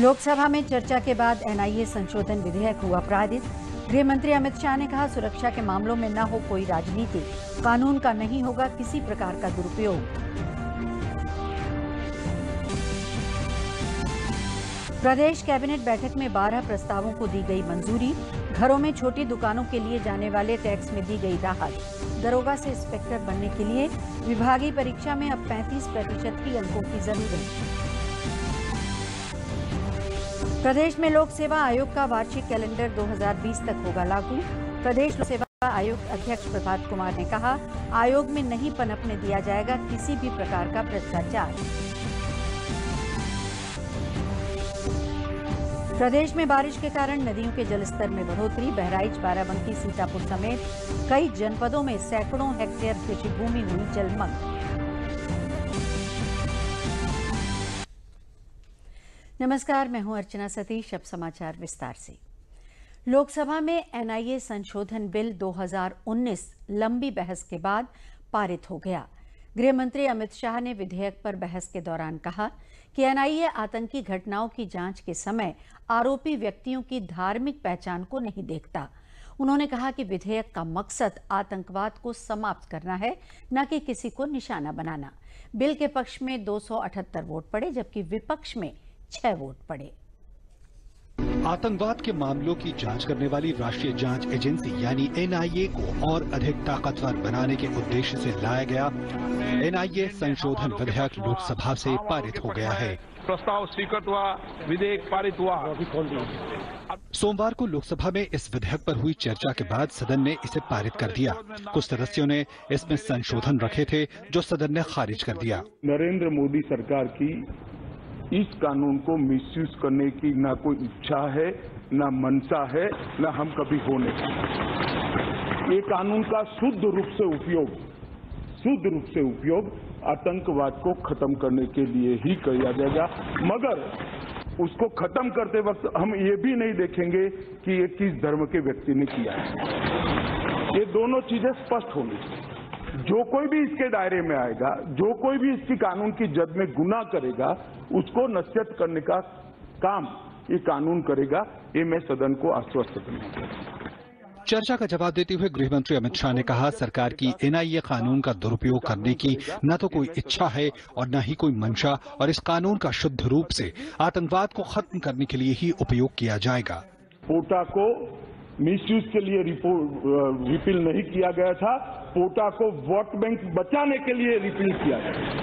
लोकसभा में चर्चा के बाद एनआईए संशोधन विधेयक हुआ पारित। गृह मंत्री अमित शाह ने कहा, सुरक्षा के मामलों में न हो कोई राजनीति, कानून का नहीं होगा किसी प्रकार का दुरुपयोग। प्रदेश कैबिनेट बैठक में 12 प्रस्तावों को दी गई मंजूरी। घरों में छोटी दुकानों के लिए जाने वाले टैक्स में दी गई राहत। दरोगा से इंस्पेक्टर बनने के लिए विभागीय परीक्षा में अब 35% ही अंकों की जरूरत। प्रदेश में लोक सेवा आयोग का वार्षिक कैलेंडर 2020 तक होगा लागू। प्रदेश लोक सेवा आयोग अध्यक्ष प्रभात कुमार ने कहा, आयोग में नहीं पनपने दिया जाएगा किसी भी प्रकार का भ्रष्टाचार। प्रदेश में बारिश के कारण नदियों के जलस्तर में बढ़ोतरी। बहराइच, बाराबंकी, सीतापुर समेत कई जनपदों में सैकड़ों हेक्टेयर कृषि भूमि हुई जलमग्न। नमस्कार, मैं हूं अर्चना सतीश। अब समाचार विस्तार से। लोकसभा में एनआईए संशोधन बिल 2019 लंबी बहस के बाद पारित हो गया। गृह मंत्री अमित शाह ने विधेयक पर बहस के दौरान कहा कि एनआईए आतंकी घटनाओं की जांच के समय आरोपी व्यक्तियों की धार्मिक पहचान को नहीं देखता। उन्होंने कहा कि विधेयक का मकसद आतंकवाद को समाप्त करना है, न कि किसी को निशाना बनाना। बिल के पक्ष में 278 वोट पड़े, जबकि विपक्ष में 6 वोट पड़े। आतंकवाद के मामलों की जांच करने वाली राष्ट्रीय जांच एजेंसी यानी एनआईए को और अधिक ताकतवर बनाने के उद्देश्य से लाया गया एनआईए संशोधन विधेयक लोकसभा से पारित हो गया है। प्रस्ताव स्वीकृत हुआ, विधेयक पारित हुआ। सोमवार को लोकसभा में इस विधेयक पर हुई चर्चा के बाद सदन ने इसे पारित कर दिया। कुछ सदस्यों ने इसमें संशोधन रखे थे जो सदन ने खारिज कर दिया। नरेंद्र मोदी सरकार की इस कानून को मिसयूज करने की ना कोई इच्छा है, ना मंशा है, ना हम कभी होने। ये कानून का शुद्ध रूप से उपयोग आतंकवाद को खत्म करने के लिए ही किया जाएगा। मगर उसको खत्म करते वक्त हम ये भी नहीं देखेंगे कि ये किस धर्म के व्यक्ति ने किया है। ये दोनों चीजें स्पष्ट होनी चाहिए। जो कोई भी इसके दायरे में आएगा, जो कोई भी इसकी कानून की जद में गुनाह करेगा, उसको नसीहत करने का काम ये कानून करेगा। ये मैं सदन को आश्वस्त करना चाहता हूं। चर्चा का जवाब देते हुए गृह मंत्री अमित शाह ने कहा, सरकार की एनआईए कानून का दुरुपयोग करने की न तो कोई इच्छा है और न ही कोई मंशा, और इस कानून का शुद्ध रूप से आतंकवाद को खत्म करने के लिए ही उपयोग किया जाएगा। पोटा को मिसयूज के लिए रिपील नहीं किया गया था। पोटा को वोट बैंक बचाने के लिए रिपील किया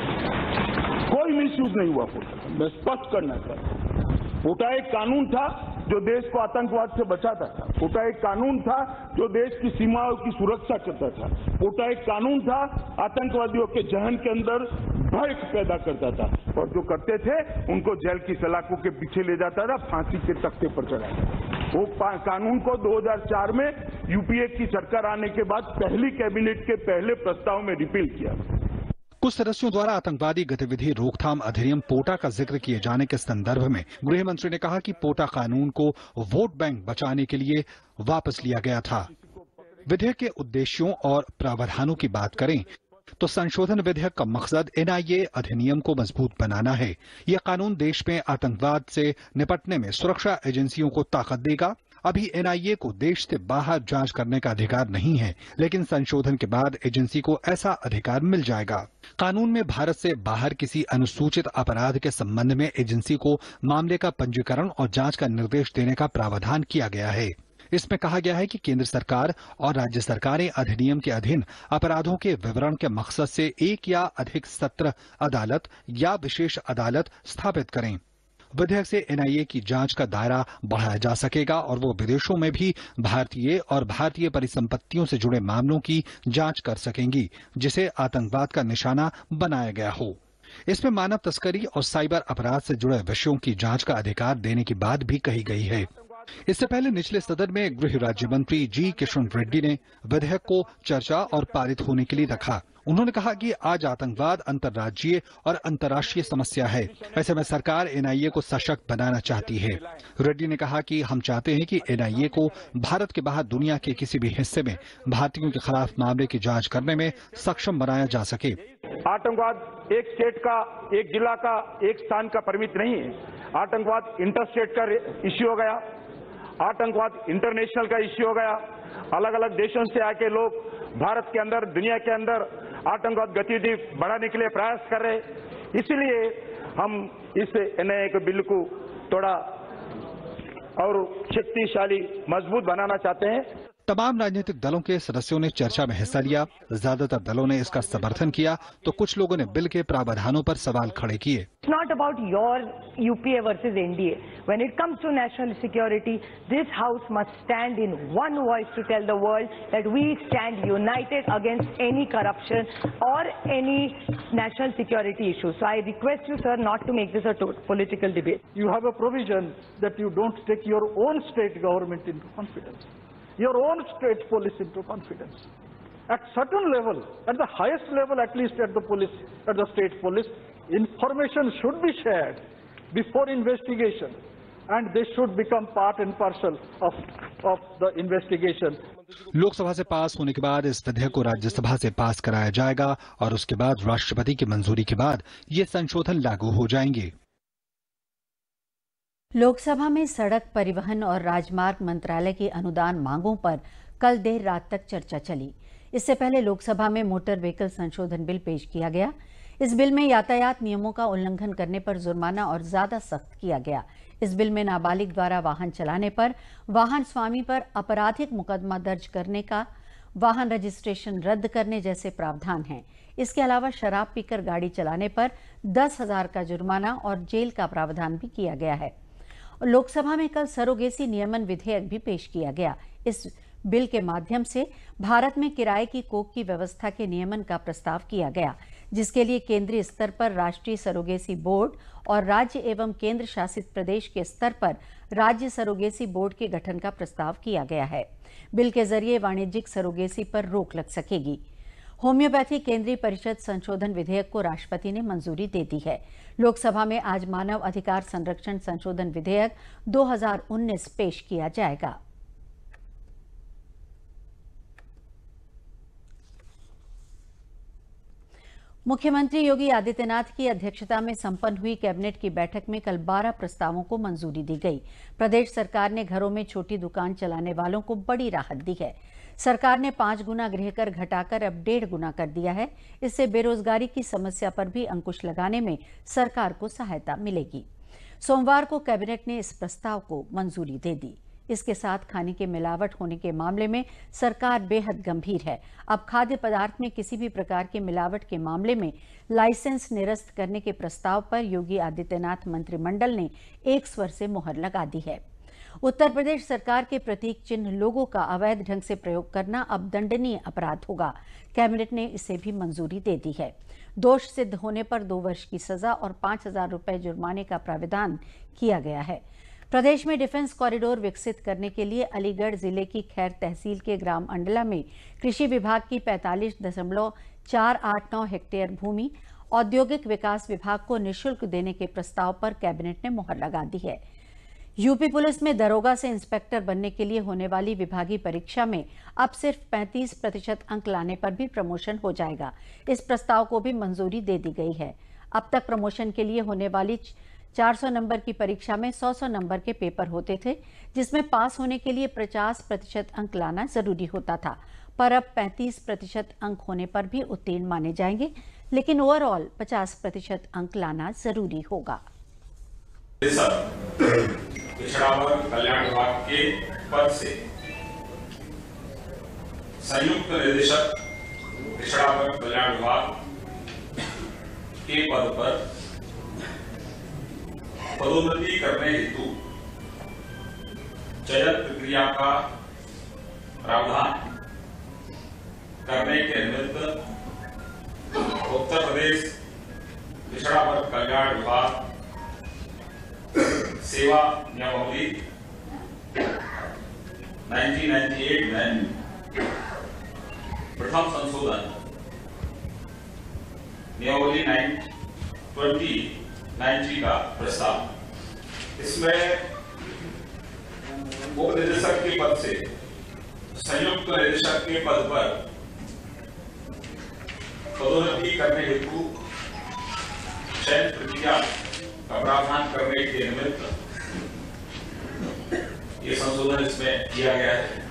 गया। कोई मिसयूज नहीं हुआ पोटा का। मैं स्पष्ट करना चाहता हूं, पोटा एक कानून था जो देश को आतंकवाद से बचाता था। पोटा एक कानून था जो देश की सीमाओं की सुरक्षा करता था। पोटा एक कानून था आतंकवादियों के जहन के अंदर भय पैदा करता था, और जो करते थे उनको जेल की सलाखों के पीछे ले जाता था, फांसी के तख्ते पर चढ़ाता था। वो कानून को 2004 में यूपीए की सरकार आने के बाद पहली कैबिनेट के पहले प्रस्ताव में रिपील किया। कुछ सदस्यों द्वारा आतंकवादी गतिविधि रोकथाम अधिनियम पोटा का जिक्र किए जाने के संदर्भ में गृह मंत्री ने कहा कि पोटा कानून को वोट बैंक बचाने के लिए वापस लिया गया था। विधेयक के उद्देश्यों और प्रावधानों की बात करें तो संशोधन विधेयक का मकसद एनआईए अधिनियम को मजबूत बनाना है। यह कानून देश में आतंकवाद से निपटने में सुरक्षा एजेंसियों को ताकत देगा। अभी एनआईए को देश से बाहर जांच करने का अधिकार नहीं है, लेकिन संशोधन के बाद एजेंसी को ऐसा अधिकार मिल जाएगा। कानून में भारत से बाहर किसी अनुसूचित अपराध के संबंध में एजेंसी को मामले का पंजीकरण और जांच का निर्देश देने का प्रावधान किया गया है। इसमें कहा गया है कि केंद्र सरकार और राज्य सरकारें अधिनियम के अधीन अपराधों के विवरण के मकसद से एक या अधिक सत्र अदालत या विशेष अदालत स्थापित करें। विधेयक से एनआईए की जांच का दायरा बढ़ाया जा सकेगा और वो विदेशों में भी भारतीय और भारतीय परिसंपत्तियों से जुड़े मामलों की जांच कर सकेंगी जिसे आतंकवाद का निशाना बनाया गया हो। इसमें मानव तस्करी और साइबर अपराध से जुड़े विषयों की जांच का अधिकार देने की बात भी कही गई है। इससे पहले निचले सदन में गृह राज्य मंत्री जी किशन रेड्डी ने विधेयक को चर्चा और पारित होने के लिए रखा। उन्होंने कहा कि आज आतंकवाद अंतर्राज्यीय और अंतर्राष्ट्रीय समस्या है। ऐसे में सरकार एनआईए को सशक्त बनाना चाहती है। रेड्डी ने कहा कि हम चाहते हैं कि एनआईए को भारत के बाहर दुनिया के किसी भी हिस्से में भारतीयों के खिलाफ मामले की जांच करने में सक्षम बनाया जा सके। आतंकवाद एक स्टेट का, एक जिला का, एक स्थान का परमिट नहीं है। आतंकवाद इंटरस्टेट का इश्यू हो गया, आतंकवाद इंटरनेशनल का इश्यू हो गया। अलग अलग देशों से आके लोग भारत के अंदर, दुनिया के अंदर आतंकवाद गतिविधि बढ़ाने के लिए प्रयास कर रहे। इसीलिए हम इस एनआईए के बिल को थोड़ा और शक्तिशाली, मजबूत बनाना चाहते हैं। तमाम राजनीतिक दलों के सदस्यों ने चर्चा में हिस्सा लिया। ज्यादातर दलों ने इसका समर्थन किया तो कुछ लोगों ने बिल के प्रावधानों पर सवाल खड़े किए। It's not about your UPA versus NDA. When it comes to national security, this House must stand in one voice to tell the world that we stand united against any corruption or any national security issue. So I request you, sir, not to make this a political debate. You have a provision that you don't take your own state government into confidence, your own state police into confidence. At certain level, at the highest level, at least at the police, at the state police, information should be shared before investigation, and they should become part and parcel of the investigation. Lok Sabha से पास होने के बाद इस विधेयक को राज्यसभा से पास कराया जाएगा और उसके बाद राष्ट्रपति की मंजूरी के बाद ये संशोधन लागू हो जाएंगे। लोकसभा में सड़क परिवहन और राजमार्ग मंत्रालय की अनुदान मांगों पर कल देर रात तक चर्चा चली। इससे पहले लोकसभा में मोटर व्हीकल संशोधन बिल पेश किया गया। इस बिल में यातायात नियमों का उल्लंघन करने पर जुर्माना और ज्यादा सख्त किया गया। इस बिल में नाबालिग द्वारा वाहन चलाने पर वाहन स्वामी पर आपराधिक मुकदमा दर्ज करने का, वाहन रजिस्ट्रेशन रद्द करने जैसे प्रावधान हैं। इसके अलावा शराब पीकर गाड़ी चलाने पर 10,000 का जुर्माना और जेल का प्रावधान भी किया गया है। लोकसभा में कल सरोगेसी नियमन विधेयक भी पेश किया गया। इस बिल के माध्यम से भारत में किराए की कोख की व्यवस्था के नियमन का प्रस्ताव किया गया, जिसके लिए केंद्रीय स्तर पर राष्ट्रीय सरोगेसी बोर्ड और राज्य एवं केंद्र शासित प्रदेश के स्तर पर राज्य सरोगेसी बोर्ड के गठन का प्रस्ताव किया गया है। बिल के जरिए वाणिज्यिक सरोगेसी पर रोक लग सकेगी। होम्योपैथी केंद्रीय परिषद संशोधन विधेयक को राष्ट्रपति ने मंजूरी दे दी है। लोकसभा में आज मानव अधिकार संरक्षण संशोधन विधेयक 2019 पेश किया जाएगा। मुख्यमंत्री योगी आदित्यनाथ की अध्यक्षता में संपन्न हुई कैबिनेट की बैठक में कल 12 प्रस्तावों को मंजूरी दी गई। प्रदेश सरकार ने घरों में छोटी दुकान चलाने वालों को बड़ी राहत दी है। सरकार ने 5 गुना गृहकर घटाकर अब 1.5 गुना कर दिया है। इससे बेरोजगारी की समस्या पर भी अंकुश लगाने में सरकार को सहायता मिलेगी। सोमवार को कैबिनेट ने इस प्रस्ताव को मंजूरी दे दी। इसके साथ खाने की मिलावट होने के मामले में सरकार बेहद गंभीर है। अब खाद्य पदार्थ में किसी भी प्रकार की मिलावट के मामले में लाइसेंस निरस्त करने के प्रस्ताव पर योगी आदित्यनाथ मंत्रिमंडल ने एक स्वर से मुहर लगा दी है। उत्तर प्रदेश सरकार के प्रतीक चिन्ह लोगों का अवैध ढंग से प्रयोग करना अब दंडनीय अपराध होगा। कैबिनेट ने इसे भी मंजूरी दे दी है। दोष सिद्ध होने पर 2 वर्ष की सजा और 5,000 रुपए जुर्माने का प्रावधान किया गया है। प्रदेश में डिफेंस कॉरिडोर विकसित करने के लिए अलीगढ़ जिले की खैर तहसील के ग्राम अंडला में कृषि विभाग की 45.489 हेक्टेयर भूमि औद्योगिक विकास विभाग को निःशुल्क देने के प्रस्ताव पर कैबिनेट ने मुहर लगा दी है। यूपी पुलिस में दरोगा से इंस्पेक्टर बनने के लिए होने वाली विभागीय परीक्षा में अब सिर्फ 35% अंक लाने पर भी प्रमोशन हो जाएगा। इस प्रस्ताव को भी मंजूरी दे दी गई है। अब तक प्रमोशन के लिए होने वाली 400 नंबर की परीक्षा में 100 नंबर के पेपर होते थे, जिसमें पास होने के लिए 50% अंक लाना जरूरी होता था, पर अब 35% अंक होने पर भी उत्तीर्ण माने जाएंगे, लेकिन ओवरऑल 50% अंक लाना जरूरी होगा। पिछड़ा वर्ग कल्याण विभाग के पद से संयुक्त निदेशक पिछड़ा वर्ग कल्याण विभाग के पद पर पदोन्नति करने हेतु चयन प्रक्रिया का प्रावधान करने के निमित्त उत्तर प्रदेश पिछड़ा वर्ग कल्याण विभाग सेवा नियमावली 1998 में प्रथम संशोधन नियमावली 2090 का प्रस्ताव। इसमें उप निदेशक के पद से संयुक्त निदेशक के पद पर पदोन्नति करने हेतु चयन प्रक्रिया का प्रावधान करने के निमित्त ये संशोधन इसमें किया गया है।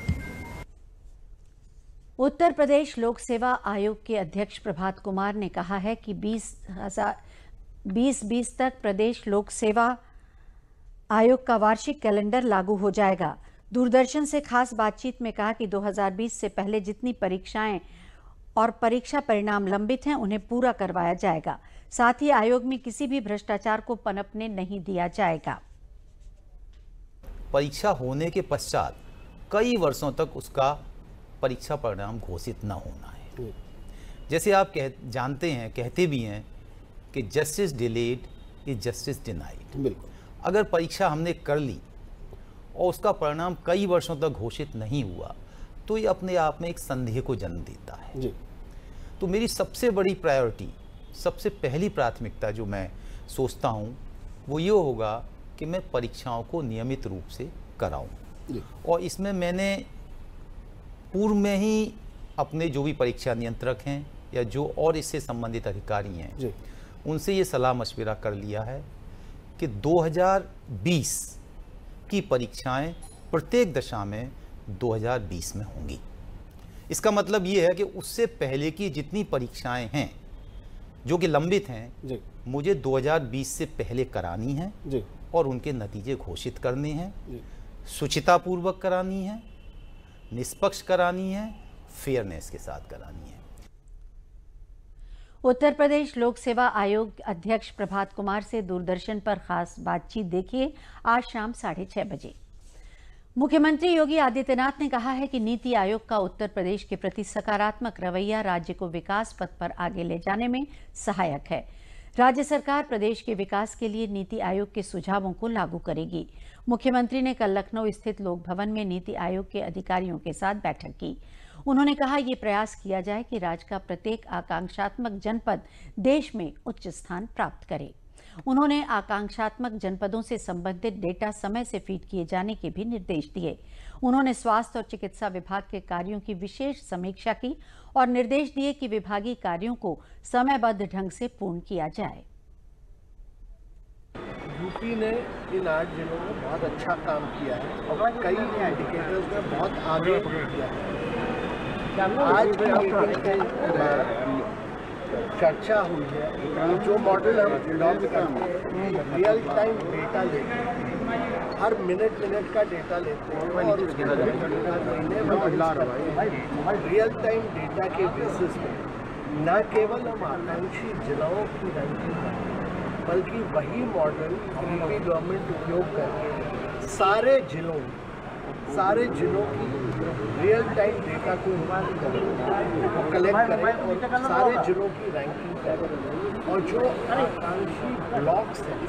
उत्तर प्रदेश लोक सेवा आयोग के अध्यक्ष प्रभात कुमार ने कहा है कि 2020 तक प्रदेश लोक सेवा आयोग का वार्षिक कैलेंडर लागू हो जाएगा। दूरदर्शन से खास बातचीत में कहा कि 2020 से पहले जितनी परीक्षाएं और परीक्षा परिणाम लंबित हैं उन्हें पूरा करवाया जाएगा। साथ ही आयोग में किसी भी भ्रष्टाचार को पनपने नहीं दिया जाएगा। परीक्षा होने के पश्चात कई वर्षों तक उसका परीक्षा परिणाम घोषित न होना है। जैसे आप जानते हैं, कहते भी हैं कि justice delayed is justice denied. बिल्कुल। अगर परीक्षा हमने कर ली और उसका परिणाम कई वर्षों तक घोषित नहीं हुआ तो ये अपने आप में एक संदेह को जन्म देता है जी। तो मेरी सबसे बड़ी प्रायोरिटी, सबसे पहली प्राथमिकता जो मैं सोचता हूँ वो ये होगा कि मैं परीक्षाओं को नियमित रूप से कराऊं। और इसमें मैंने पूर्व में ही अपने जो भी परीक्षा नियंत्रक हैं या जो और इससे संबंधित अधिकारी हैं उनसे ये सलाह मशविरा कर लिया है कि 2020 की परीक्षाएं प्रत्येक दशा में 2020 में होंगी। इसका मतलब ये है कि उससे पहले की जितनी परीक्षाएं हैं जो कि लंबित हैं मुझे 2020 से पहले करानी है और उनके नतीजे घोषित करने हैं, शुचितापूर्वक करानी है, निष्पक्ष करानी है, फेयरनेस के साथ करानी है। उत्तर प्रदेश लोक सेवा आयोग अध्यक्ष प्रभात कुमार से दूरदर्शन पर खास बातचीत देखिए आज शाम 6:30 बजे। मुख्यमंत्री योगी आदित्यनाथ ने कहा है कि नीति आयोग का उत्तर प्रदेश के प्रति सकारात्मक रवैया राज्य को विकास पथ पर आगे ले जाने में सहायक है। राज्य सरकार प्रदेश के विकास के लिए नीति आयोग के सुझावों को लागू करेगी। मुख्यमंत्री ने कल लखनऊ स्थित लोक भवन में नीति आयोग के अधिकारियों के साथ बैठक की। उन्होंने कहा ये प्रयास किया जाए कि राज्य का प्रत्येक आकांक्षात्मक जनपद देश में उच्च स्थान प्राप्त करे। उन्होंने आकांक्षात्मक जनपदों से संबंधित डेटा समय से फीड किए जाने के भी निर्देश दिए। उन्होंने स्वास्थ्य और चिकित्सा विभाग के कार्यों की विशेष समीक्षा की और निर्देश दिए कि विभागीय कार्यों को समयबद्ध ढंग से पूर्ण किया जाए। यूपी ने इन 8 जिलों में बहुत अच्छा काम किया है और कई इंडिकेटर्स में बहुत आगे किया है। आज की मीटिंग में चर्चा हुई है जो मॉडल हम अडॉप्ट करते हैं, रियल टाइम डेटा लेते हैं, हर मिनट का डेटा लेते हैं और उसके रियल टाइम डेटा के बेसिस पे न केवल हम आकांक्षी जिलों की रैंकिंग करते हैं बल्कि वही मॉडल यूपी गवर्नमेंट उपयोग करके सारे जिलों की रियल टाइम डेटा को कलेक्ट करें और सारे जिलों की रैंकिंग करें और जो आकांक्षी ब्लॉक्स हैं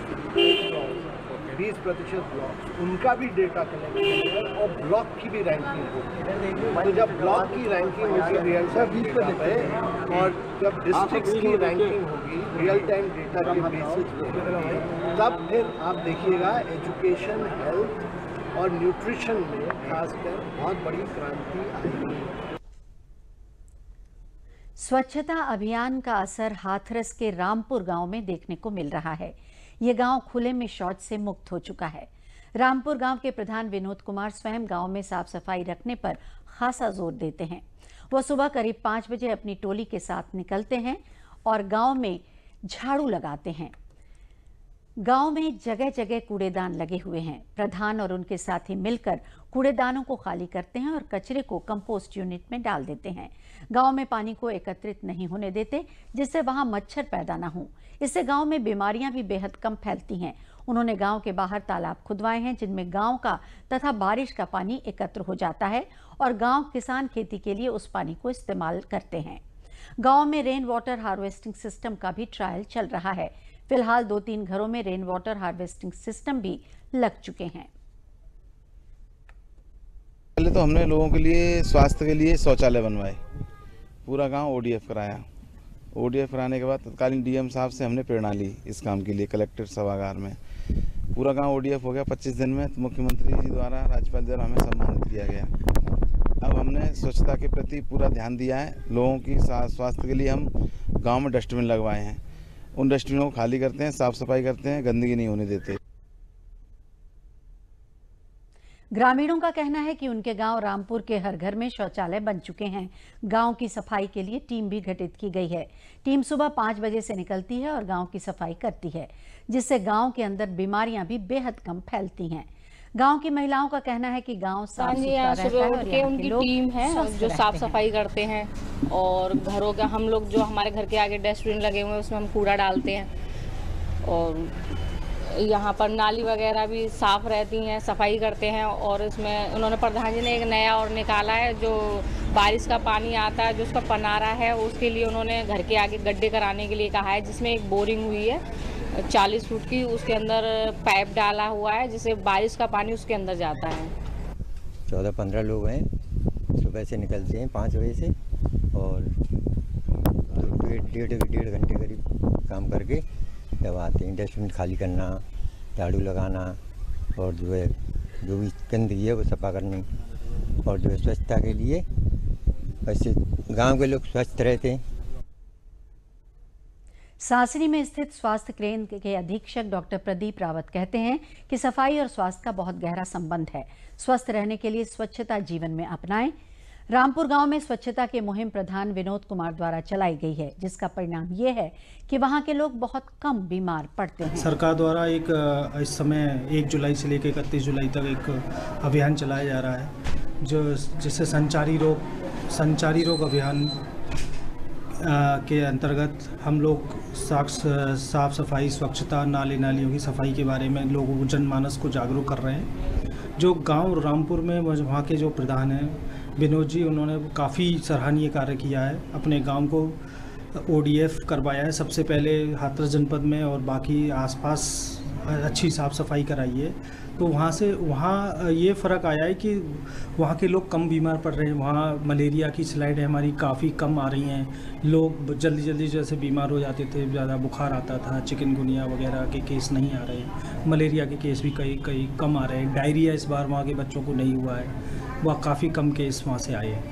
20% ब्लॉक्स उनका भी डेटा कलेक्ट करें और ब्लॉक की भी रैंकिंग होगी। तो जब ब्लॉक की रैंकिंग होगी रियल टाइम डेटा पे और जब डिस्ट्रिक्ट्स की रैंकिंग होगी रियल टाइम डेटा के बेसिस पे तब फिर आप देखिएगा एजुकेशन, हेल्थ और न्यूट्रिशन में खासकर बहुत बड़ी क्रांति आएगी। स्वच्छता अभियान का असर हाथरस के रामपुर गांव में देखने को मिल रहा है। ये गांव खुले में शौच से मुक्त हो चुका है। रामपुर गांव के प्रधान विनोद कुमार स्वयं गांव में साफ सफाई रखने पर खासा जोर देते हैं। वह सुबह करीब 5 बजे अपनी टोली के साथ निकलते हैं और गांव में झाड़ू लगाते हैं। गांव में जगह जगह कूड़ेदान लगे हुए हैं। प्रधान और उनके साथी मिलकर कूड़ेदानों को खाली करते हैं और कचरे को कंपोस्ट यूनिट में डाल देते हैं। गांव में पानी को एकत्रित नहीं होने देते जिससे वहां मच्छर पैदा न हो। इससे गांव में बीमारियां भी बेहद कम फैलती हैं। उन्होंने गांव के बाहर तालाब खुदवाए हैं जिनमें गांव का तथा बारिश का पानी एकत्र हो जाता है और गांव किसान खेती के लिए उस पानी को इस्तेमाल करते हैं। गांव में रेन वाटर हार्वेस्टिंग सिस्टम का भी ट्रायल चल रहा है। फिलहाल 2-3 घरों में रेन वाटर हार्वेस्टिंग सिस्टम भी लग चुके हैं। पहले तो हमने लोगों के लिए स्वास्थ्य के लिए शौचालय बनवाए, पूरा गांव ODF कराया। ODF कराने के बाद तत्कालीन DM साहब से हमने प्रेरणा ली इस काम के लिए। कलेक्टर सभागार में पूरा गांव ODF हो गया 25 दिन में। तो मुख्यमंत्री जी द्वारा, राज्यपाल द्वारा हमें सम्मानित किया गया। अब हमने स्वच्छता के प्रति पूरा ध्यान दिया है। लोगों की स्वास्थ्य के लिए हम गांव में डस्टबिन लगवाए हैं। उन डस्टबिनों को खाली करते हैं, साफ सफाई करते हैं, गंदगी नहीं होने देते। ग्रामीणों का कहना है कि उनके गांव रामपुर के हर घर में शौचालय बन चुके हैं। गांव की सफाई के लिए टीम भी गठित की गई है। टीम सुबह 5 बजे से निकलती है और गांव की सफाई करती है, जिससे गांव के अंदर बीमारियां भी बेहद कम फैलती हैं। गांव की महिलाओं का कहना है कि गांव साफ सुथरा रहता है और यहाँ उनकी टीम है जो साफ सफाई करते हैं, और घरों का हम लोग जो हमारे घर के आगे डस्टबिन लगे हुए हैं उसमें हम कूड़ा डालते हैं, और यहाँ पर नाली वगैरह भी साफ रहती हैं, सफाई करते हैं। और इसमें उन्होंने प्रधान जी ने एक नया और निकाला है, जो बारिश का पानी आता है जो उसका पनारा है, उसके लिए उन्होंने घर के आगे गड्ढे कराने के लिए कहा है, जिसमें एक बोरिंग हुई है 40 फुट की, उसके अंदर पाइप डाला हुआ है जिससे बारिश का पानी उसके अंदर जाता है। 14-15 लोग हैं, सुबह से निकलते हैं 5 बजे से, और 1.5 घंटे करीब काम करके जब आते हैं डस्टबिन खाली करना, झाड़ू लगाना, और जो है जो भी गंदगी है वो सफा करनी, और जो है स्वच्छता के लिए वैसे गांव के लोग स्वस्थ रहते हैं। सासरी में स्थित स्वास्थ्य केंद्र के अधीक्षक डॉक्टर प्रदीप रावत कहते हैं कि सफाई और स्वास्थ्य का बहुत गहरा संबंध है। स्वस्थ रहने के लिए स्वच्छता जीवन में अपनाएं। रामपुर गांव में स्वच्छता की मुहिम प्रधान विनोद कुमार द्वारा चलाई गई है, जिसका परिणाम ये है कि वहां के लोग बहुत कम बीमार पड़ते हैं। सरकार द्वारा एक इस समय 1 जुलाई से लेकर 31 जुलाई तक एक अभियान चलाया जा रहा है, जो जिससे संचारी रोग अभियान के अंतर्गत हम लोग साफ सफाई, स्वच्छता, नालियों की सफाई के बारे में लोगों को, जनमानस को जागरूक कर रहे हैं। जो गांव रामपुर में वहाँ के जो प्रधान हैं विनोद जी, उन्होंने काफ़ी सराहनीय कार्य किया है। अपने गांव को ODF करवाया है सबसे पहले हाथरस जनपद में, और बाकी आसपास अच्छी साफ़ सफाई कराई है। तो वहाँ ये फ़र्क आया है कि वहाँ के लोग कम बीमार पड़ रहे हैं। वहाँ मलेरिया की स्लाइड हमारी काफ़ी कम आ रही हैं। लोग जल्दी जैसे बीमार हो जाते थे, ज़्यादा बुखार आता था, चिकनगुनिया वगैरह के केस नहीं आ रहे हैं। मलेरिया के केस भी कई कम आ रहे हैं। डायरिया इस बार वहाँ के बच्चों को नहीं हुआ है, वह काफ़ी कम केस वहाँ से आए हैं।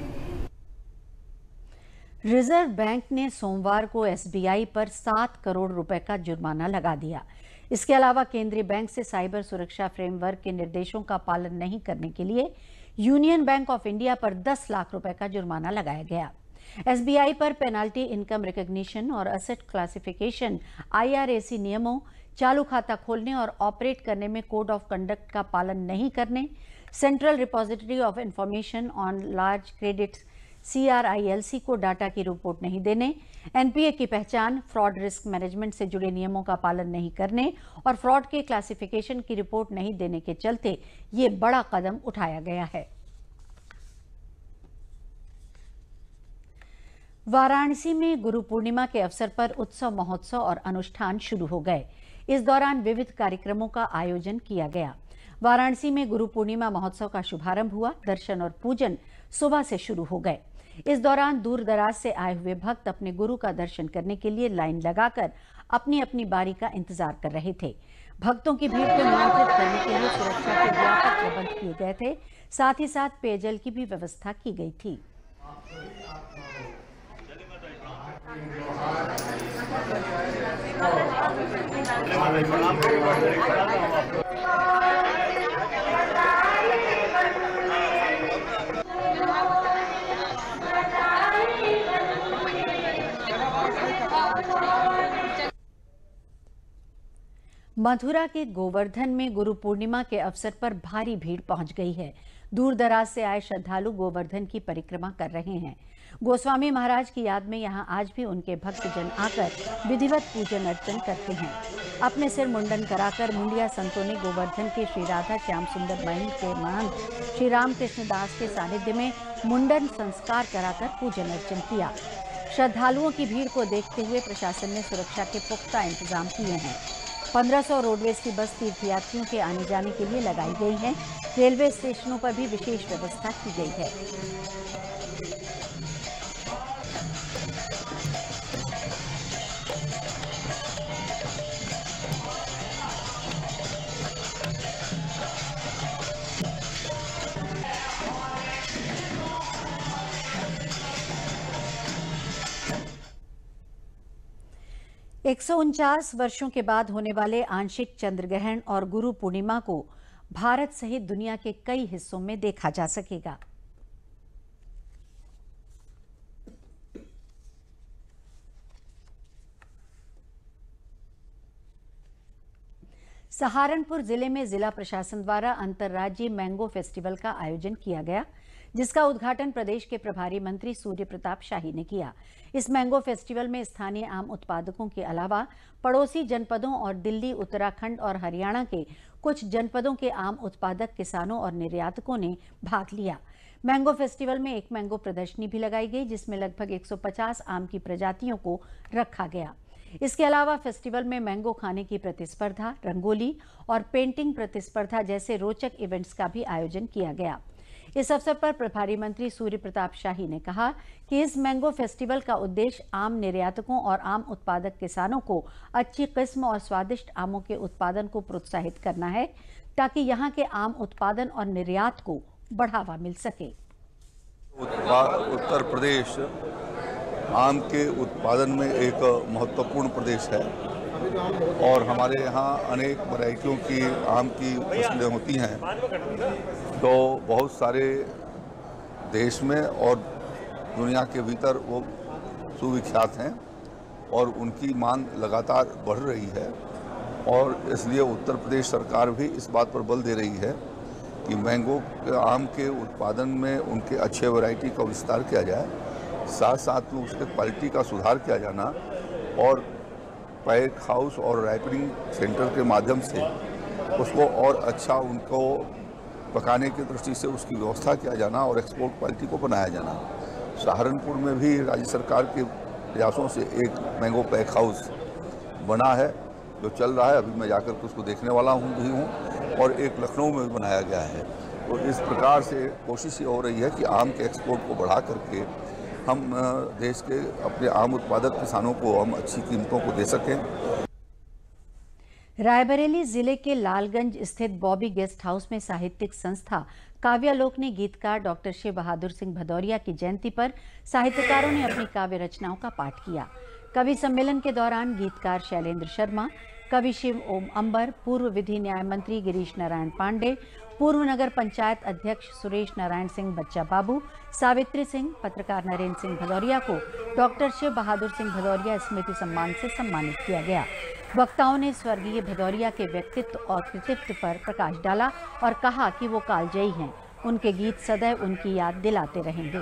रिजर्व बैंक ने सोमवार को SBI पर 7 करोड़ रुपए का जुर्माना लगा दिया। इसके अलावा केंद्रीय बैंक से साइबर सुरक्षा फ्रेमवर्क के निर्देशों का पालन नहीं करने के लिए यूनियन बैंक ऑफ इंडिया पर 10 लाख रुपए का जुर्माना लगाया गया। SBI पर पेनाल्टी इनकम रिकॉग्निशन और एसेट क्लासिफिकेशन IRAC नियमों, चालू खाता खोलने और ऑपरेट करने में कोड ऑफ कंडक्ट का पालन नहीं करने, central repository of information on large credits CRILC को डाटा की रिपोर्ट नहीं देने, NPA की पहचान, फ्रॉड रिस्क मैनेजमेंट से जुड़े नियमों का पालन नहीं करने और फ्रॉड के क्लासिफिकेशन की रिपोर्ट नहीं देने के चलते ये बड़ा कदम उठाया गया है। वाराणसी में गुरु पूर्णिमा के अवसर पर उत्सव, महोत्सव और अनुष्ठान शुरू हो गए। इस दौरान विविध कार्यक्रमों का आयोजन किया गया। वाराणसी में गुरु पूर्णिमा महोत्सव का शुभारंभ हुआ। दर्शन और पूजन सुबह से शुरू हो गए। इस दौरान दूर दराज से आए हुए भक्त अपने गुरु का दर्शन करने के लिए लाइन लगाकर अपनी अपनी बारी का इंतजार कर रहे थे। भक्तों की भीड़ को नियंत्रित करने के लिए सुरक्षा के व्यापक प्रबंध किए गए थे। साथ ही साथ पेयजल की भी व्यवस्था की गई थी। मथुरा के गोवर्धन में गुरु पूर्णिमा के अवसर पर भारी भीड़ पहुंच गई है। दूर दराज से आए श्रद्धालु गोवर्धन की परिक्रमा कर रहे हैं। गोस्वामी महाराज की याद में यहां आज भी उनके भक्तजन आकर विधिवत पूजन अर्चन करते हैं। अपने सिर मुंडन कराकर मुंडिया संतों ने गोवर्धन के श्री राधा श्याम सुंदर महंत के महंत श्री रामकृष्ण दास के सानिध्य में मुंडन संस्कार कराकर पूजन अर्चन किया। श्रद्धालुओं की भीड़ को देखते हुए प्रशासन ने सुरक्षा के पुख्ता इंतजाम किए हैं। 1500 रोडवेज की बस तीर्थयात्रियों के आने जाने के लिए लगाई गई है। रेलवे स्टेशनों पर भी विशेष व्यवस्था की गई है। एक 149 वर्षों के बाद होने वाले आंशिक चंद्रग्रहण और गुरु पूर्णिमा को भारत सहित दुनिया के कई हिस्सों में देखा जा सकेगा। सहारनपुर जिले में जिला प्रशासन द्वारा अंतर्राज्यीय मैंगो फेस्टिवल का आयोजन किया गया, जिसका उद्घाटन प्रदेश के प्रभारी मंत्री सूर्य प्रताप शाही ने किया। इस मैंगो फेस्टिवल में स्थानीय आम उत्पादकों के अलावा पड़ोसी जनपदों और दिल्ली, उत्तराखंड और हरियाणा के कुछ जनपदों के आम उत्पादक, किसानों और निर्यातकों ने भाग लिया। मैंगो फेस्टिवल में एक मैंगो प्रदर्शनी भी लगाई गई, जिसमें लगभग 150 आम की प्रजातियों को रखा गया। इसके अलावा फेस्टिवल में मैंगो खाने की प्रतिस्पर्धा, रंगोली और पेंटिंग प्रतिस्पर्धा जैसे रोचक इवेंट्स का भी आयोजन किया गया। इस अवसर पर प्रभारी मंत्री सूर्य प्रताप शाही ने कहा कि इस मैंगो फेस्टिवल का उद्देश्य आम निर्यातकों और आम उत्पादक किसानों को अच्छी किस्म और स्वादिष्ट आमों के उत्पादन को प्रोत्साहित करना है, ताकि यहाँ के आम उत्पादन और निर्यात को बढ़ावा मिल सके। उत्तर प्रदेश आम के उत्पादन में एक महत्वपूर्ण प्रदेश है और हमारे यहाँ अनेक वैरायटियों की आम की फसलें होती हैं, तो बहुत सारे देश में और दुनिया के भीतर वो सुविख्यात हैं और उनकी मांग लगातार बढ़ रही है। और इसलिए उत्तर प्रदेश सरकार भी इस बात पर बल दे रही है कि मैंगो आम के उत्पादन में उनके अच्छे वैरायटी का विस्तार किया जाए, साथ साथ में उसके क्वालिटी का सुधार किया जाना और पैक हाउस और राइपनिंग सेंटर के माध्यम से उसको और अच्छा उनको पकाने की दृष्टि से उसकी व्यवस्था किया जाना और एक्सपोर्ट क्वालिटी को बनाया जाना। सहारनपुर में भी राज्य सरकार के प्रयासों से एक मैंगो पैक हाउस बना है जो चल रहा है, अभी मैं जाकर के उसको देखने वाला हूँ और एक लखनऊ में भी बनाया गया है। तो इस प्रकार से कोशिश ये हो रही है कि आम के एक्सपोर्ट को बढ़ा करके हम देश के अपने आम उत्पादक किसानों को हम अच्छी कीमतों को दे सकें। रायबरेली जिले के लालगंज स्थित बॉबी गेस्ट हाउस में साहित्यिक संस्था काव्यालोक ने गीतकार डॉक्टर शिव बहादुर सिंह भदौरिया की जयंती पर साहित्यकारों ने अपनी काव्य रचनाओं का पाठ किया। कवि सम्मेलन के दौरान गीतकार शैलेंद्र शर्मा, कवि शिव ओम अंबर, पूर्व विधि न्याय मंत्री गिरीश नारायण पांडे, पूर्व नगर पंचायत अध्यक्ष सुरेश नारायण सिंह बच्चा बाबू, सावित्री सिंह, पत्रकार नरेंद्र सिंह भदौरिया को डॉक्टर शिव बहादुर सिंह भदौरिया स्मृति सम्मान से सम्मानित किया गया। वक्ताओं ने स्वर्गीय भदौरिया के व्यक्तित्व और कृतित्व पर प्रकाश डाला और कहा कि वो कालजयी हैं, उनके गीत सदैव उनकी याद दिलाते रहेंगे।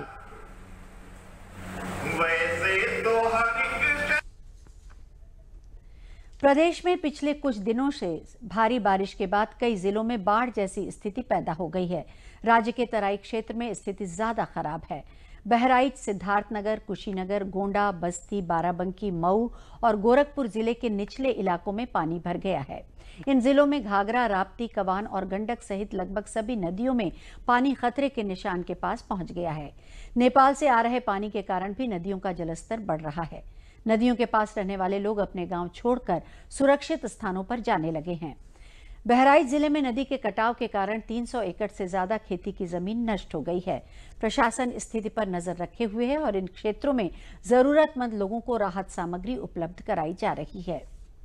प्रदेश में पिछले कुछ दिनों से भारी बारिश के बाद कई जिलों में बाढ़ जैसी स्थिति पैदा हो गई है। राज्य के तराई क्षेत्र में स्थिति ज्यादा खराब है। बहराइच, सिद्धार्थनगर, कुशीनगर, गोंडा, बस्ती, बाराबंकी, मऊ और गोरखपुर जिले के निचले इलाकों में पानी भर गया है। इन जिलों में घाघरा, राप्ती, कवान और गंडक सहित लगभग सभी नदियों में पानी खतरे के निशान के पास पहुंच गया है। नेपाल से आ रहे पानी के कारण भी नदियों का जलस्तर बढ़ रहा है। नदियों के पास रहने वाले लोग अपने गांव छोड़कर सुरक्षित स्थानों पर जाने लगे हैं। बहराइच जिले में नदी के कटाव के कारण 300 एकड़ से ज्यादा खेती की जमीन नष्ट हो गई है। प्रशासन स्थिति पर नजर रखे हुए है और इन क्षेत्रों में जरूरतमंद लोगों को राहत सामग्री उपलब्ध कराई जा रही है।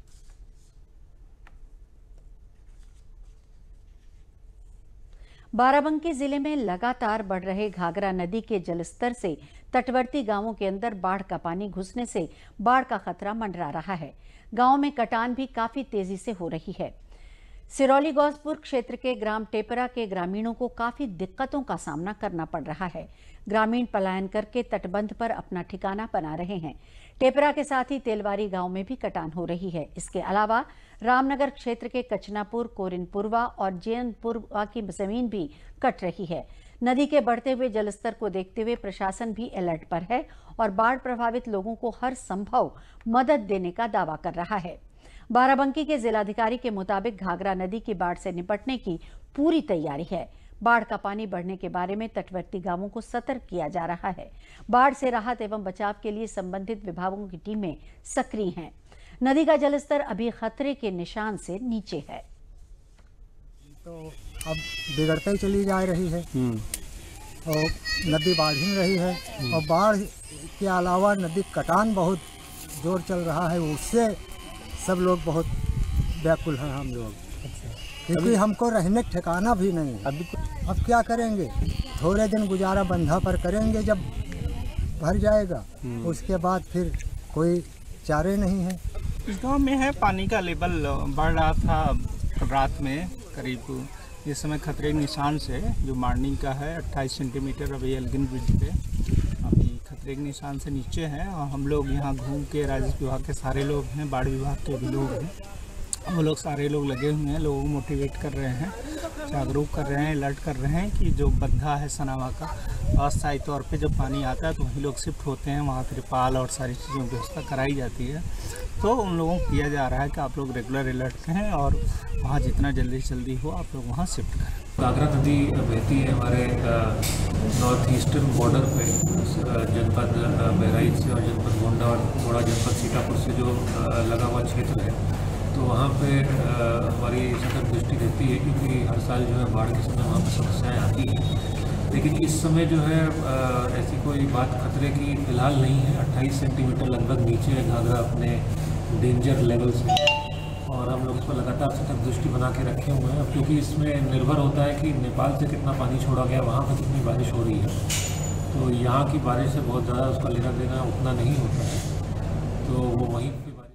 बाराबंकी जिले में लगातार बढ़ रहे घाघरा नदी के जलस्तर से तटवर्ती गांवों के अंदर बाढ़ का पानी घुसने से बाढ़ का खतरा मंडरा रहा है। गांव में कटान भी काफी तेजी से हो रही है। सिरौली गौसपुर क्षेत्र के ग्राम टेपरा के ग्रामीणों को काफी दिक्कतों का सामना करना पड़ रहा है। ग्रामीण पलायन करके तटबंध पर अपना ठिकाना बना रहे हैं। टेपरा के साथ ही तेलवारी गांव में भी कटान हो रही है। इसके अलावा रामनगर क्षेत्र के कचनापुर, कोरिनपुरवा और जैनपुरवा की जमीन भी कट रही है। नदी के बढ़ते हुए जलस्तर को देखते हुए प्रशासन भी अलर्ट पर है और बाढ़ प्रभावित लोगों को हर संभव मदद देने का दावा कर रहा है। बाराबंकी के जिलाधिकारी के मुताबिक घाघरा नदी की बाढ़ से निपटने की पूरी तैयारी है। बाढ़ का पानी बढ़ने के बारे में तटवर्ती गांवों को सतर्क किया जा रहा है। बाढ़ से राहत एवं बचाव के लिए संबंधित विभागों की टीमें सक्रिय हैं। नदी का जलस्तर अभी खतरे के निशान से नीचे है। तो अब बिगड़ते ही चली जा रही है और नदी बढ़ ही रही है और बाढ़ के अलावा नदी कटान बहुत जोर चल रहा है, उससे सब लोग बहुत व्याकुल हैं हम लोग। क्योंकि हमको रहने ठिकाना भी नहीं है। अब क्या करेंगे, थोड़े दिन गुजारा बंधा पर करेंगे, जब भर जाएगा उसके बाद फिर कोई चारे नहीं है। इस गांव में है पानी का लेवल बढ़ रहा था रात में करीब इस समय खतरे के निशान से जो मॉर्निंग का है 28 सेंटीमीटर अभी एल्गिन ब्रिज पे अभी खतरे के निशान से नीचे है। और हम लोग यहाँ घूम के राजस्व विभाग के सारे लोग हैं, बाढ़ विभाग के भी लोग हैं, वो लोग सारे लोग लगे हुए हैं, लोगों को मोटिवेट कर रहे हैं, जागरूक कर रहे हैं, अलर्ट कर रहे हैं कि जो बद्धा है सनावा का अस्थायी तौर पे जब पानी आता है तो वहीं लोग शिफ्ट होते हैं, वहाँ तिरपाल और सारी चीज़ों की व्यवस्था कराई जाती है। तो उन लोगों को किया जा रहा है कि आप लोग रेगुलर अलर्ट रहें और वहाँ जितना जल्दी से जल्दी हो आप लोग वहाँ शिफ्ट करें। घाघरा नदी बहती है हमारे नॉर्थ ईस्टर्न बॉर्डर पे जनपद बहराइच से और जनपद गोंडा और थोड़ा जनपद सीतापुर से जो लगा हुआ क्षेत्र है, तो वहाँ पे हमारी सतर्क दृष्टि रहती है क्योंकि हर साल जो है बाढ़ के समय वहाँ पर समस्याएँ आती हैं। लेकिन इस समय जो है ऐसी कोई बात खतरे की फ़िलहाल नहीं है। 28 सेंटीमीटर लगभग नीचे है घाघरा अपने डेंजर लेवल से और हम लोग उस पर लगातार सतर्क दृष्टि बना के रखे हुए हैं। अब क्योंकि इसमें निर्भर होता है कि नेपाल से कितना पानी छोड़ा गया, वहाँ पर कितनी बारिश हो रही है, तो यहाँ की बारिश से बहुत ज़्यादा उसका लेना देना उतना नहीं होता है, तो वो वहीं की बारिश।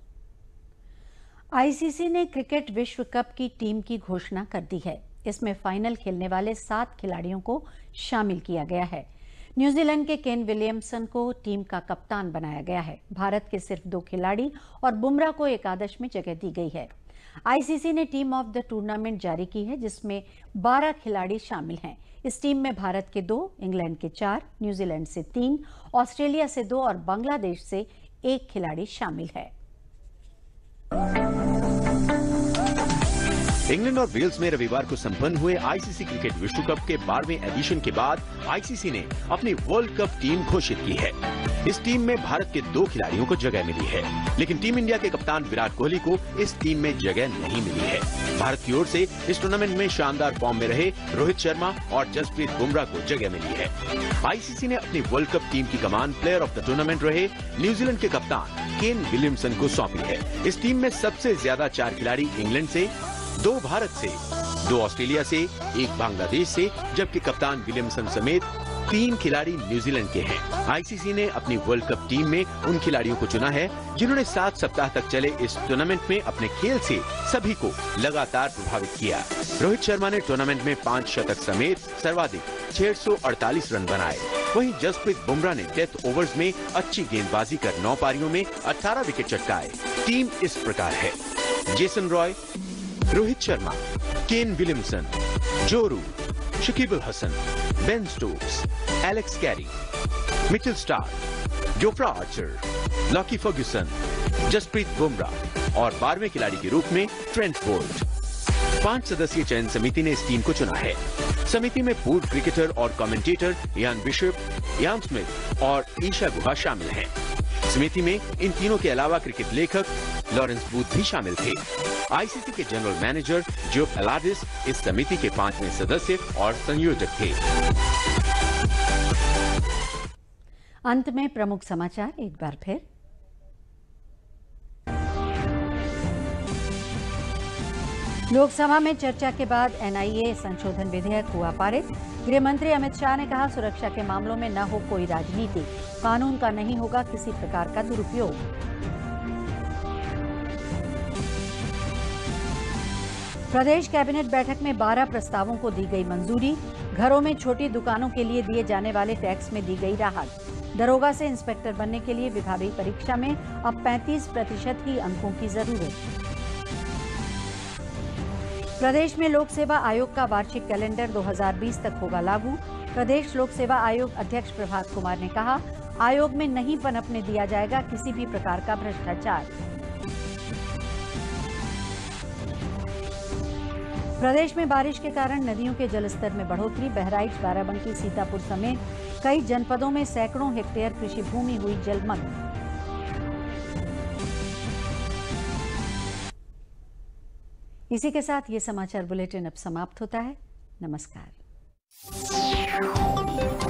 आईसीसी ने क्रिकेट विश्व कप की टीम की घोषणा कर दी है। इसमें फाइनल खेलने वाले 7 खिलाड़ियों को शामिल किया गया है। न्यूजीलैंड के केन विलियमसन को टीम का कप्तान बनाया गया है। भारत के सिर्फ 2 खिलाड़ी और बुमराह को एकादश में जगह दी गई है। आईसीसी ने टीम ऑफ द टूर्नामेंट जारी की है जिसमें 12 खिलाड़ी शामिल हैं। इस टीम में भारत के 2, इंग्लैंड के 4, न्यूजीलैंड से 3, ऑस्ट्रेलिया से 2 और बांग्लादेश से 1 खिलाड़ी शामिल है। इंग्लैंड और वेल्स में रविवार को संपन्न हुए आईसीसी क्रिकेट विश्व कप के 12वें एडिशन के बाद आईसीसी ने अपनी वर्ल्ड कप टीम घोषित की है। इस टीम में भारत के 2 खिलाड़ियों को जगह मिली है, लेकिन टीम इंडिया के कप्तान विराट कोहली को इस टीम में जगह नहीं मिली है। भारत की ओर से इस टूर्नामेंट में शानदार फॉर्म में रहे रोहित शर्मा और जसप्रीत बुमराह को जगह मिली है। आईसीसी ने अपनी वर्ल्ड कप टीम की कमान प्लेयर ऑफ द टूर्नामेंट रहे न्यूजीलैंड के कप्तान केन विलियमसन को सौंपी है। इस टीम में सबसे ज्यादा 4 खिलाड़ी इंग्लैंड से, 2 भारत से, 2 ऑस्ट्रेलिया से, 1 बांग्लादेश से, जबकि कप्तान विलियमसन समेत 3 खिलाड़ी न्यूजीलैंड के हैं। आईसीसी ने अपनी वर्ल्ड कप टीम में उन खिलाड़ियों को चुना है जिन्होंने 7 सप्ताह तक चले इस टूर्नामेंट में अपने खेल से सभी को लगातार प्रभावित किया। रोहित शर्मा ने टूर्नामेंट में 5 शतक समेत सर्वाधिक 648 रन बनाए। वहीं जसप्रीत बुमराह ने डेथ ओवर्स में अच्छी गेंदबाजी कर 9 पारियों में 18 विकेट चटकाए। टीम इस प्रकार है: Jason Roy, Rohit Sharma, Kane Williamson, Joe Root, Shakib Al Hasan, Ben Stokes, Alex Carey, Mitchell Starc, Jofra Archer, Lockie Ferguson, Jasprit Bumrah और 12वें खिलाड़ी के रूप में ट्रेंट बोल्ट। 5 सदस्यीय चयन समिति ने इस टीम को चुना है। समिति में पूर्व क्रिकेटर और commentator Ian Bishop, Ian Smith और ईशा गुहा शामिल हैं। समिति में इन तीनों के अलावा क्रिकेट लेखक लॉरेंस बूथ भी शामिल थे। आईसीसी के जनरल मैनेजर जोफ एलाडिस इस समिति के 5वें सदस्य और संयोजक थे। अंत में प्रमुख समाचार एक बार फिर। लोकसभा में चर्चा के बाद एनआईए संशोधन विधेयक हुआ पारित। गृह मंत्री अमित शाह ने कहा, सुरक्षा के मामलों में न हो कोई राजनीति, कानून का नहीं होगा किसी प्रकार का दुरुपयोग। प्रदेश कैबिनेट बैठक में 12 प्रस्तावों को दी गई मंजूरी। घरों में छोटी दुकानों के लिए दिए जाने वाले टैक्स में दी गई राहत। दरोगा से इंस्पेक्टर बनने के लिए विभागीय परीक्षा में अब 35% ही अंकों की जरूरत। प्रदेश में लोक सेवा आयोग का वार्षिक कैलेंडर 2020 तक होगा लागू। प्रदेश लोक सेवा आयोग अध्यक्ष प्रभात कुमार ने कहा, आयोग में नहीं पनपने दिया जाएगा किसी भी प्रकार का भ्रष्टाचार। प्रदेश में बारिश के कारण नदियों के जलस्तर में बढ़ोतरी। बहराइच, बाराबंकी, सीतापुर समेत कई जनपदों में सैकड़ों हेक्टेयर कृषि भूमि हुई जलमग्न। इसी के साथ ये समाचार बुलेटिन अब समाप्त होता है। नमस्कार।